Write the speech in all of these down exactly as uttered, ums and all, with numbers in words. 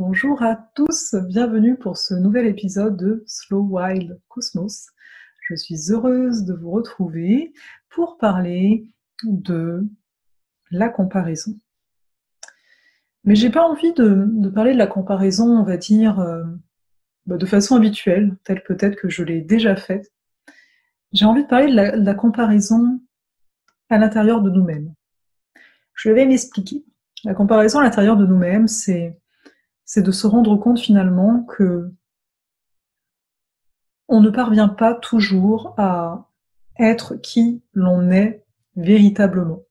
Bonjour à tous, bienvenue pour ce nouvel épisode de Slow Wild Cosmos. Je suis heureuse de vous retrouver pour parler de la comparaison. Mais j'ai pas envie de, de parler de la comparaison, on va dire, euh, bah, de façon habituelle, telle peut-être que je l'ai déjà faite. J'ai envie de parler de la, de la comparaison à l'intérieur de nous-mêmes. Je vais m'expliquer. La comparaison à l'intérieur de nous-mêmes, c'est c'est de se rendre compte finalement que on ne parvient pas toujours à être qui l'on est véritablement.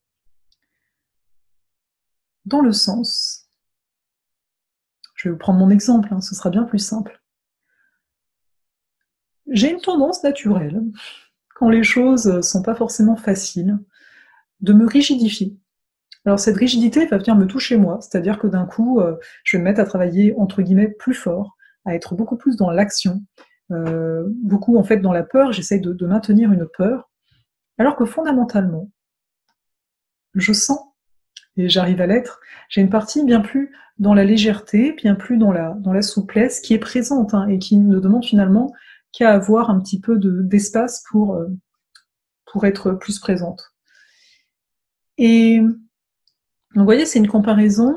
Dans le sens, je vais vous prendre mon exemple, hein, ce sera bien plus simple. J'ai une tendance naturelle, quand les choses sont pas forcément faciles, de me rigidifier. Alors cette rigidité va venir me toucher moi, c'est-à-dire que d'un coup, euh, je vais me mettre à travailler entre guillemets plus fort, à être beaucoup plus dans l'action, euh, beaucoup en fait dans la peur, j'essaie de, de maintenir une peur, alors que fondamentalement, je sens, et j'arrive à l'être, j'ai une partie bien plus dans la légèreté, bien plus dans la, dans la souplesse, qui est présente hein, et qui ne demande finalement qu'à avoir un petit peu de, d'espace pour, euh, pour être plus présente. Et donc vous voyez, c'est une comparaison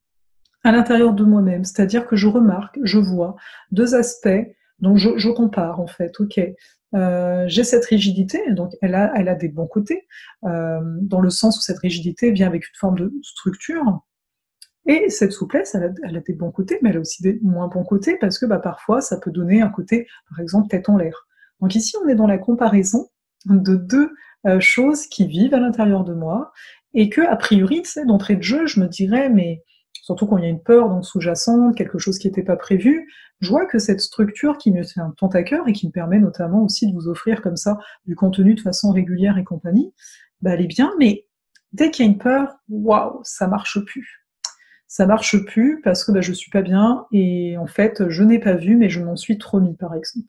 à l'intérieur de moi-même, c'est-à-dire que je remarque, je vois deux aspects, donc je, je compare en fait, ok, euh, j'ai cette rigidité, donc elle a, elle a des bons côtés, euh, dans le sens où cette rigidité vient avec une forme de structure, et cette souplesse, elle a, elle a des bons côtés, mais elle a aussi des moins bons côtés, parce que bah, parfois ça peut donner un côté, par exemple, tête en l'air. Donc ici on est dans la comparaison de deux euh, choses qui vivent à l'intérieur de moi, et que, a priori, c'est d'entrée de jeu, je me dirais, mais surtout quand il y a une peur donc sous-jacente, quelque chose qui n'était pas prévu, je vois que cette structure qui me tient tant à cœur et qui me permet notamment aussi de vous offrir comme ça du contenu de façon régulière et compagnie, bah elle est bien, mais dès qu'il y a une peur, waouh, ça marche plus. Ça marche plus parce que bah, je suis pas bien et en fait je n'ai pas vu mais je m'en suis trop mis par exemple.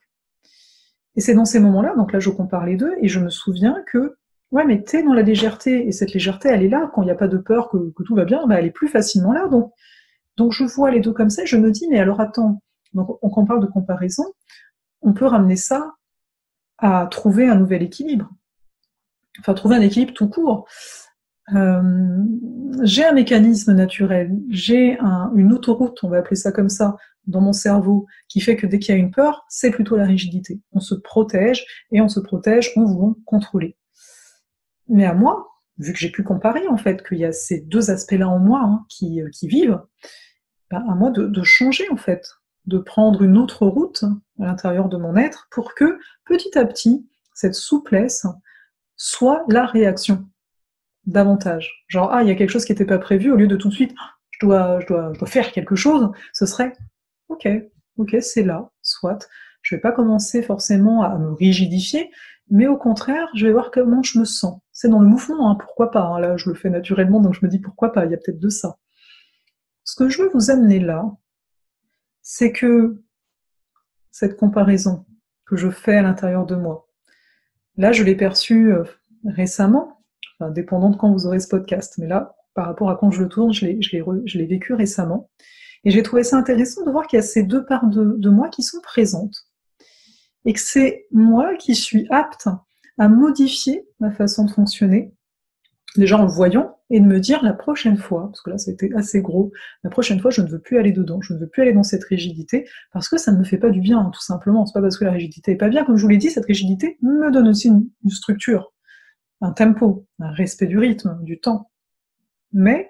Et c'est dans ces moments-là, donc là je compare les deux et je me souviens que ouais, mais t'es dans la légèreté, et cette légèreté, elle est là, quand il n'y a pas de peur que, que tout va bien, bah, elle est plus facilement là, donc, donc je vois les deux comme ça, et je me dis, mais alors attends, donc quand on parle de comparaison, on peut ramener ça à trouver un nouvel équilibre, enfin trouver un équilibre tout court. Euh, j'ai un mécanisme naturel, j'ai un, une autoroute, on va appeler ça comme ça, dans mon cerveau, qui fait que dès qu'il y a une peur, c'est plutôt la rigidité. On se protège, et on se protège en voulant contrôler. Mais à moi, vu que j'ai pu comparer en fait, qu'il y a ces deux aspects-là en moi hein, qui, qui vivent, bah, à moi de, de changer en fait, de prendre une autre route à l'intérieur de mon être pour que petit à petit, cette souplesse soit la réaction davantage. Genre, ah, il y a quelque chose qui n'était pas prévu, au lieu de tout de suite, je dois, je dois, je dois faire quelque chose, ce serait, ok, ok, c'est là, soit. Je vais pas commencer forcément à me rigidifier, mais au contraire, je vais voir comment je me sens. C'est dans le mouvement, hein, pourquoi pas. Hein, là, je le fais naturellement, donc je me dis pourquoi pas, il y a peut-être de ça. Ce que je veux vous amener là, c'est que cette comparaison que je fais à l'intérieur de moi, là, je l'ai perçue euh, récemment, enfin, dépendant de quand vous aurez ce podcast, mais là, par rapport à quand je le tourne, je l'ai, je l'ai, re, je l'ai vécu récemment. Et j'ai trouvé ça intéressant de voir qu'il y a ces deux parts de, de moi qui sont présentes. Et que c'est moi qui suis apte à modifier ma façon de fonctionner, déjà en le voyant, et de me dire la prochaine fois, parce que là c'était assez gros, la prochaine fois je ne veux plus aller dedans, je ne veux plus aller dans cette rigidité, parce que ça ne me fait pas du bien, tout simplement. C'est pas parce que la rigidité est pas bien, comme je vous l'ai dit, cette rigidité me donne aussi une, une structure, un tempo, un respect du rythme, du temps. Mais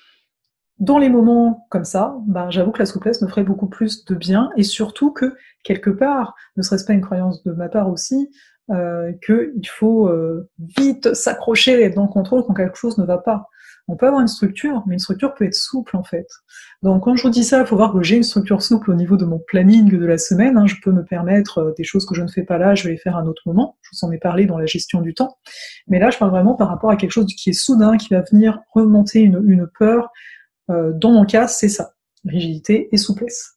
dans les moments comme ça, bah, j'avoue que la souplesse me ferait beaucoup plus de bien, et surtout que, quelque part, ne serait-ce pas une croyance de ma part aussi, euh, qu'il faut euh, vite s'accrocher et être dans le contrôle quand quelque chose ne va pas. On peut avoir une structure, mais une structure peut être souple en fait. Donc quand je vous dis ça, il faut voir que j'ai une structure souple au niveau de mon planning de la semaine, hein, je peux me permettre euh, des choses que je ne fais pas là, je vais les faire à un autre moment, je vous en ai parlé dans la gestion du temps, mais là je parle vraiment par rapport à quelque chose qui est soudain, qui va venir remonter une, une peur. Euh, dans mon cas, c'est ça, rigidité et souplesse.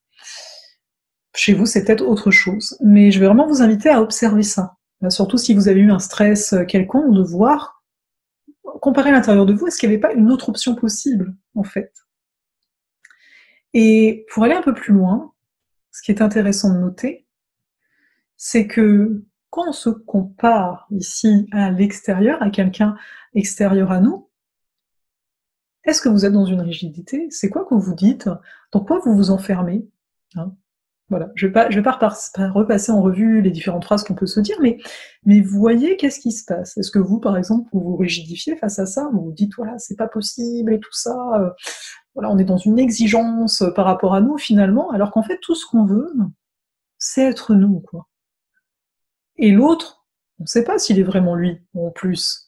Chez vous, c'est peut-être autre chose, mais je vais vraiment vous inviter à observer ça. Là, surtout si vous avez eu un stress quelconque, de voir, comparer à l'intérieur de vous, est-ce qu'il n'y avait pas une autre option possible, en fait. Et pour aller un peu plus loin, ce qui est intéressant de noter, c'est que quand on se compare ici à l'extérieur, à quelqu'un extérieur à nous, est-ce que vous êtes dans une rigidité? C'est quoi que vous dites? Dans quoi vous vous enfermez? Hein? Voilà, je vais pas je vais pas repars repasser en revue les différentes phrases qu'on peut se dire, mais mais vous voyez, qu'est-ce qui se passe? Est-ce que vous, par exemple, vous vous rigidifiez face à ça? Vous vous dites: «Voilà, c'est pas possible et tout ça, heu, voilà, on est dans une exigence, heu, par rapport à nous finalement», alors qu'en fait tout ce qu'on veut, c'est être nous, quoi. Et l'autre, on sait pas s'il est vraiment lui, en plus.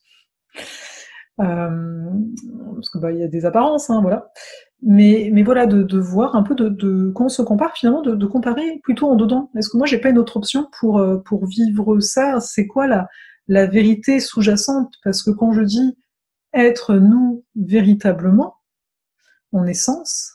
Hem, parce que, bah, il y a des apparences, hein, voilà. Mais mais voilà, de de voir un peu de de quand on se compare finalement, de de comparer plutôt en dedans. Est-ce que moi j'ai pas une autre option pour, heu, pour vivre ça? C'est quoi la la vérité sous-jacente? Parce que quand je dis être nous véritablement, en essence,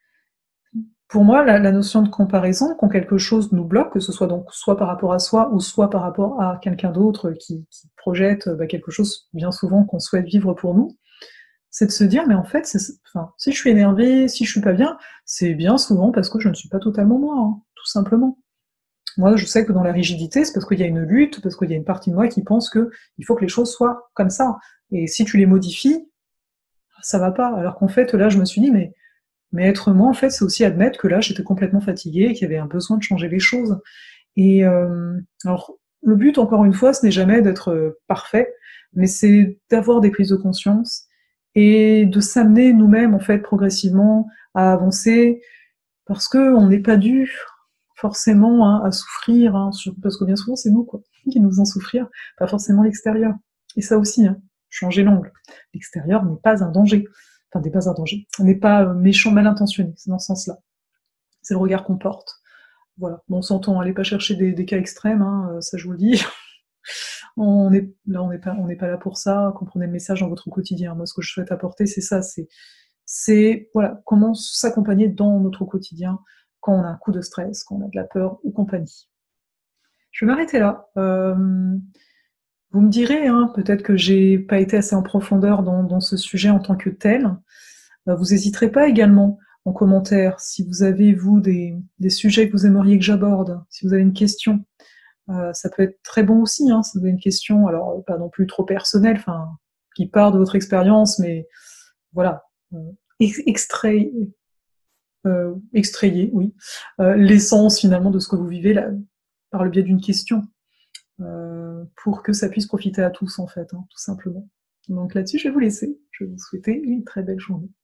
pour moi la la notion de comparaison, quand quelque chose nous bloque, que ce soit donc soit par rapport à soi ou soit par rapport à quelqu'un d'autre qui qui projette, bah, quelque chose bien souvent qu'on souhaite vivre pour nous, c'est de se dire: «Mais en fait, c'est c enfin, si je suis énervée, si je suis pas bien, c'est bien souvent parce que je ne suis pas totalement moi, hein, tout simplement». Moi, je sais que dans la rigidité, c'est parce qu'il y a une lutte, parce qu'il y a une partie de moi qui pense qu'il faut que les choses soient comme ça et si tu les modifies, ça va pas. Alors qu'en fait, là, je me suis dit: «Mais mais être moi, en fait, c'est aussi admettre que là, j'étais complètement fatiguée et qu'il y avait un besoin de changer les choses» et hem, alors le but, encore une fois, ce n'est jamais d'être, heu, parfait, mais c'est d'avoir des prises de conscience et de s'amener nous-mêmes, en fait, progressivement à avancer parce qu'on n'est pas dû forcément, hein, à souffrir, hein, sur parce que bien souvent, c'est nous, quoi, qui nous faisons souffrir, pas forcément l'extérieur et ça aussi, hein, changer l'angle. L'extérieur n'est pas un danger, enfin, n'est pas un danger, n'est pas, heu, méchant, mal intentionné, c'est dans ce sens-là. C'est le regard qu'on porte. Voilà, bon, on s'entend, allez pas chercher des des cas extrêmes, hein, heu, ça je vous le dis. On est là, on n'est pas on n'est pas là pour ça, comprenez le message dans votre quotidien. Moi, ce que je souhaite apporter, c'est ça, c'est c'est voilà, comment s'accompagner dans notre quotidien quand on a un coup de stress, quand on a de la peur ou compagnie. Je vais m'arrêter là. Hem, vous me direz, hein, peut-être que j'ai pas été assez en profondeur dans dans ce sujet en tant que tel. Heu, vous hésiterez pas également en commentaire si vous avez, vous, des des sujets que vous aimeriez que j'aborde, si vous avez une question. Heu, ça peut être très bon aussi, hein, si vous avez une question, alors pas non plus trop personnelle, enfin, qui part de votre expérience, mais voilà, heu, ex extrait heu, extrayer, oui, heu, l'essence finalement de ce que vous vivez là, par le biais d'une question, heu, pour que ça puisse profiter à tous en fait, hein, tout simplement. Donc là-dessus, je vais vous laisser. Je vais vous souhaiter une très belle journée.